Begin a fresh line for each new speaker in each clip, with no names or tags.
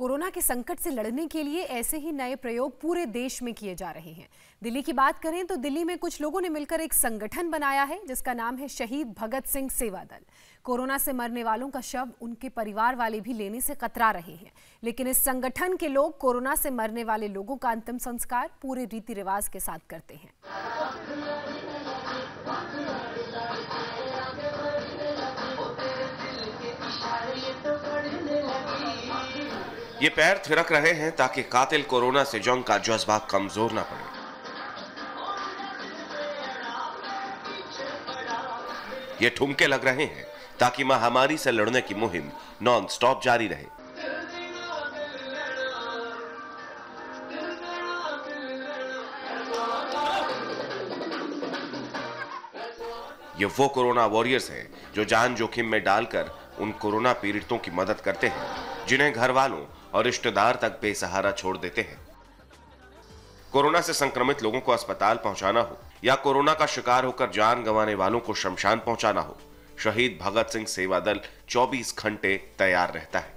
Corona के संकट से लड़ने के लिए ऐसे ही नए प्रयोग पूरे देश में किए जा रहे हैं। दिल्ली की बात करें तो दिल्ली में कुछ लोगों ने मिलकर एक संगठन बनाया है जिसका नाम है शहीद भगत सिंह सेवा दल। कोरोना से मरने वालों का शव उनके परिवार वाले भी लेने से कतरा रहे हैं, लेकिन इस संगठन के लोग कोरोना से मरने वाले लोगों का अंतिम संस्कार पूरे रीति रिवाज के साथ करते हैं।
ये पैर थिरक रहे हैं ताकि कातिल कोरोना से जंग का जज्बा कमजोर ना पड़े। ये ठुमके लग रहे हैं ताकि महामारी से लड़ने की मुहिम नॉन स्टॉप जारी रहे। ये वो कोरोना वॉरियर्स हैं जो जान जोखिम में डालकर उन कोरोना पीड़ितों की मदद करते हैं जिन्हें घर वालों और रिश्तेदार तक बेसहारा छोड़ देते हैं। कोरोना से संक्रमित लोगों को अस्पताल पहुंचाना हो या कोरोना का शिकार होकर जान गंवाने वालों को शमशान पहुंचाना हो, शहीद भगत सिंह सेवा दल 24 घंटे तैयार रहता है।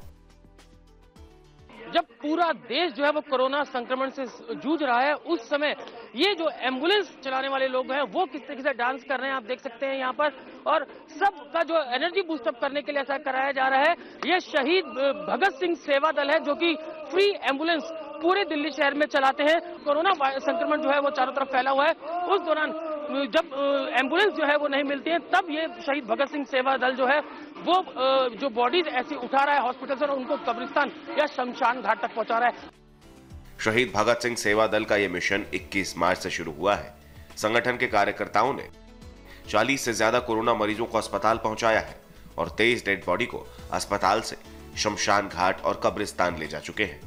जब पूरा देश जो है वो कोरोना संक्रमण से जूझ रहा है, उस समय ये जो एम्बुलेंस चलाने वाले लोग हैं वो किस तरीके से डांस कर रहे हैं आप देख सकते हैं यहाँ पर, और सबका जो एनर्जी बूस्टअप करने के लिए ऐसा कराया जा रहा है। ये शहीद भगत सिंह सेवा दल है जो कि फ्री एम्बुलेंस पूरे दिल्ली शहर में चलाते हैं। कोरोना संक्रमण जो है वो चारों तरफ फैला हुआ है, उस दौरान जब एम्बुलेंस जो है वो नहीं मिलती है तब ये शहीद भगत सिंह सेवा दल जो है वो जो बॉडीज ऐसी उठा रहा है हॉस्पिटल से और उनको कब्रिस्तान या शमशान घाट तक पहुंचा रहा है।
शहीद भगत सिंह सेवा दल का यह मिशन 21 मार्च से शुरू हुआ है। संगठन के कार्यकर्ताओं ने 40 से ज्यादा कोरोना मरीजों को अस्पताल पहुंचाया है और 23 डेड बॉडी को अस्पताल से शमशान घाट और कब्रिस्तान ले जा चुके हैं।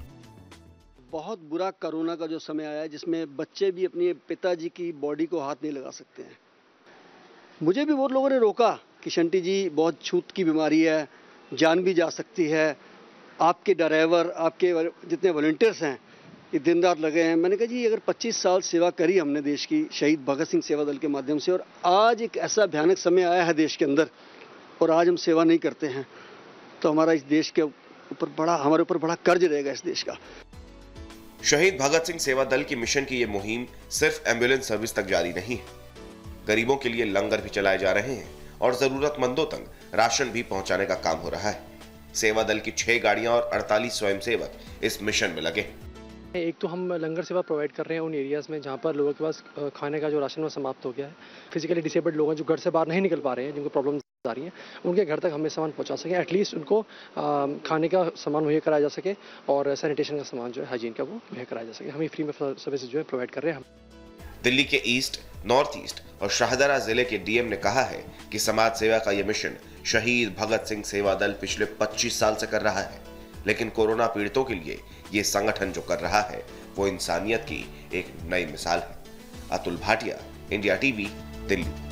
बहुत बुरा कोरोना का जो समय आया है जिसमें बच्चे भी अपने पिताजी की बॉडी को हाथ नहीं लगा सकते हैं। मुझे भी बहुत लोगों ने रोका कि शंटी जी बहुत छूत की बीमारी है, जान भी जा सकती है, आपके ड्राइवर आपके जितने वॉलंटियर्स हैं ये दिन रात लगे हैं। मैंने कहा जी अगर 25 साल सेवा करी हमने देश की शहीद भगत सिंह सेवा दल के माध्यम से, और आज एक ऐसा भयानक समय आया है देश के अंदर और आज हम सेवा नहीं करते हैं तो हमारा इस देश के ऊपर हमारे ऊपर बड़ा कर्ज रहेगा इस देश का।
शहीद भगत सिंह सेवा दल की मिशन की यह मुहिम सिर्फ एम्बुलेंस सर्विस तक जारी नहीं है, गरीबों के लिए लंगर भी चलाए जा रहे हैं और जरूरतमंदों तक राशन भी पहुंचाने का काम हो रहा है। सेवा दल की 6 गाड़ियां और 48 स्वयंसेवक इस मिशन में लगे।
एक तो हम लंगर सेवा प्रोवाइड कर रहे हैं उन एरियाज़ में जहाँ पर लोगों के पास खाने का जो राशन वो समाप्त हो गया है। फिजिकली डिसेबल्ड लोग हैं जो घर से बाहर नहीं निकल पा रहे हैं, जिनको प्रॉब्लम आ रही हैं, उनके घर तक हमें सामान पहुँचा सकें, एटलीस्ट उनको खाने का सामान मुहैया कराया जा सके और सैनिटेशन का सामान जो है हाइजीन का वो मुहैया कराया जा सके। हम फ्री में सर्विस जो है प्रोवाइड कर रहे हैं।
दिल्ली के ईस्ट, नॉर्थ ईस्ट और शाहदरा जिले के डीएम ने कहा है कि समाज सेवा का यह मिशन शहीद भगत सिंह सेवा दल पिछले 25 साल से कर रहा है, लेकिन कोरोना पीड़ितों के लिए ये संगठन जो कर रहा है वो इंसानियत की एक नई मिसाल है। Atul Bhatia, India TV, Delhi.